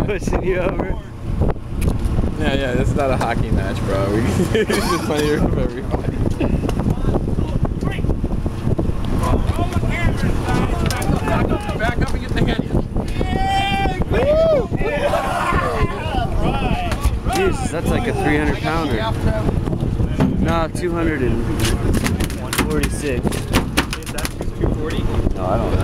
pushing you over. Yeah, this is not a hockey match, bro. It's just funnier for everybody. Back up and get the head. Jesus, that's like a 300 pounder. No, 246. Is that 240? No, I don't know.